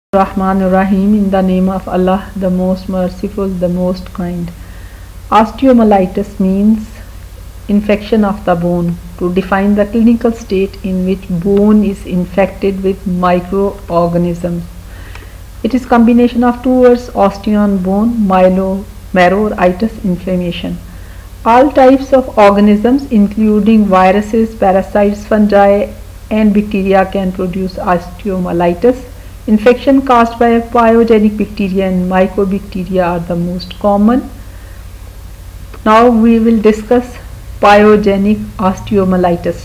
Rahim, in the name of Allah, the most merciful, the most kind. Osteomyelitis means infection of the bone. To define the clinical state in which bone is infected with microorganisms. It is combination of two words, osteon bone, marrow or itis inflammation. All types of organisms including viruses, parasites, fungi and bacteria can produce osteomyelitis. Infection caused by pyogenic bacteria and mycobacteria are the most common. Now we will discuss pyogenic osteomyelitis.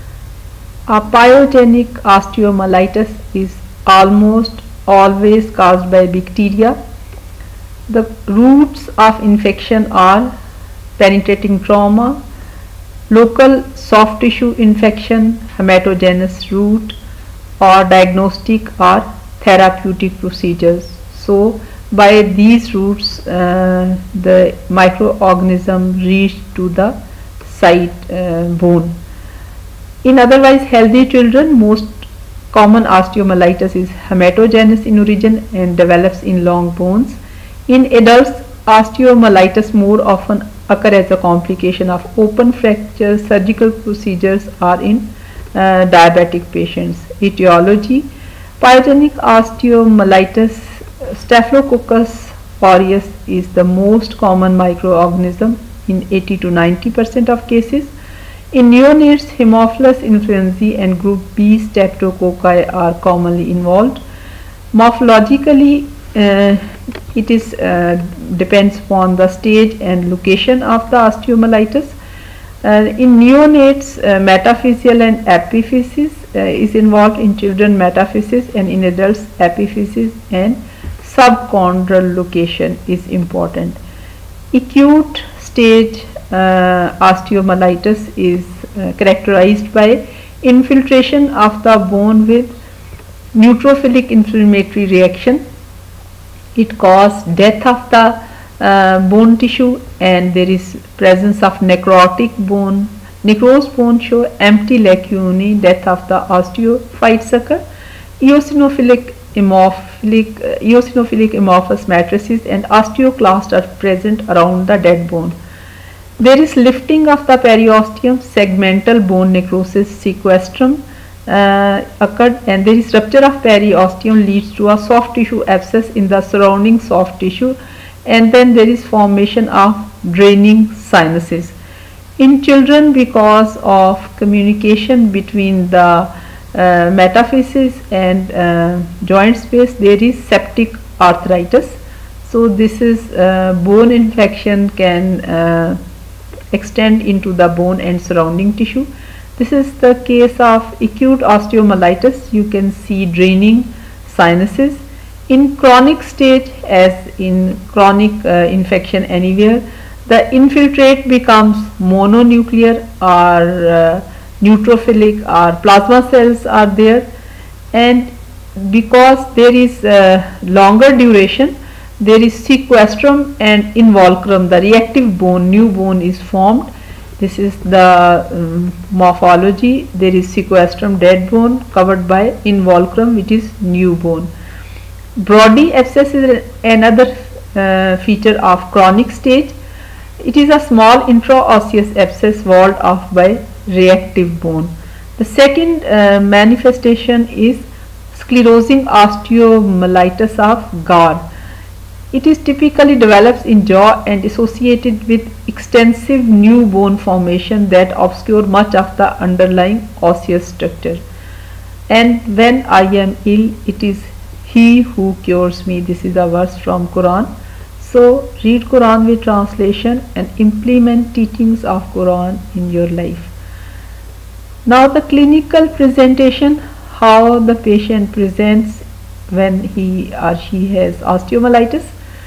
A pyogenic osteomyelitis is almost always caused by bacteria. The roots of infection are penetrating trauma, local soft tissue infection, hematogenous root, or diagnostic or therapeutic procedures. So by these routes the microorganism reach to the site bone. In otherwise healthy children, most common osteomyelitis is hematogenous in origin and develops in long bones. In adults, osteomyelitis more often occur as a complication of open fractures, surgical procedures, or in diabetic patients. Etiology: pyogenic osteomyelitis, Staphylococcus aureus is the most common microorganism in 80 to 90% of cases. In neonates, Haemophilus influenzae and group B streptococci are commonly involved. Morphologically, it is depends upon the stage and location of the osteomyelitis. In neonates, metaphyseal and epiphysis is involved. In children, metaphysis, and in adults, epiphysis and subchondral location is important. Acute stage osteomyelitis is characterized by infiltration of the bone with neutrophilic inflammatory reaction. It causes death of the bone tissue, and there is presence of necrotic bone. Necrosed bone show empty lacunae, death of the osteophytes occur. Eosinophilic amorphous matrices and osteoclasts are present around the dead bone. There is lifting of the periosteum, segmental bone necrosis, sequestrum occurred, and there is rupture of periosteum leads to a soft tissue abscess in the surrounding soft tissue, and then there is formation of draining sinuses. In children, because of communication between the metaphysis and joint space, there is septic arthritis. So this is bone infection can extend into the bone and surrounding tissue. This is the case of acute osteomyelitis. You can see draining sinuses. In chronic stage, as in chronic infection anywhere, the infiltrate becomes mononuclear or neutrophilic, or plasma cells are there, and because there is longer duration, there is sequestrum and involucrum, the reactive bone, new bone is formed. This is the morphology. There is sequestrum, dead bone, covered by involucrum, which is new bone. Brody abscess is another feature of chronic stage. It is a small intraosseous abscess walled off by reactive bone. The second manifestation is sclerosing osteomyelitis of Gard. It is typically develops in jaw and associated with extensive new bone formation that obscure much of the underlying osseous structure. And when I am ill, it is He who cures me. This is a verse from Quran. So read Quran with translation and implement teachings of Quran in your life. Now the clinical presentation, how the patient presents when he or she has osteomyelitis.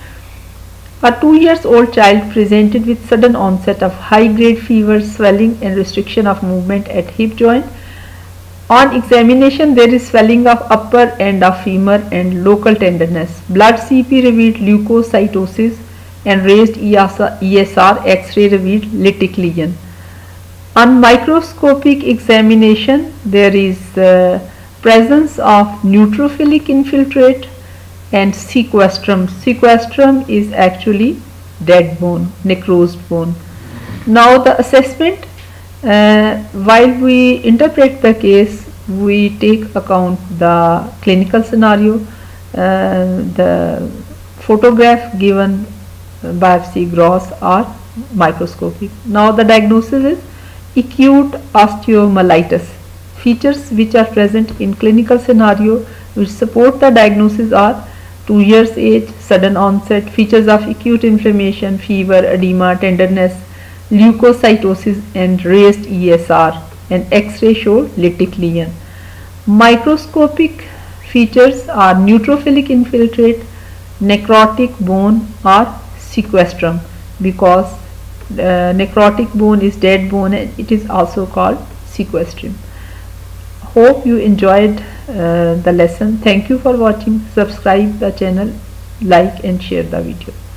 A 2-year-old child presented with sudden onset of high-grade fever, swelling and restriction of movement at hip joint. On examination, there is swelling of upper end of femur and local tenderness. Blood CP revealed leukocytosis and raised ESR. X-ray revealed lytic lesion. On microscopic examination, there is presence of neutrophilic infiltrate, and sequestrum. Sequestrum is actually dead bone, necrosed bone. Now the assessment, while we interpret the case, we take account the clinical scenario, the photograph given, biopsy gross or microscopic. Now the diagnosis is acute osteomyelitis. Features which are present in clinical scenario which support the diagnosis are 2 years age, sudden onset, features of acute inflammation, fever, edema, tenderness, leukocytosis and raised ESR, and X-ray show lytic lesion. Microscopic features are neutrophilic infiltrate, necrotic bone or sequestrum, because necrotic bone is dead bone and it is also called sequestrum. Hope you enjoyed the lesson. Thank you for watching. Subscribe the channel, like and share the video.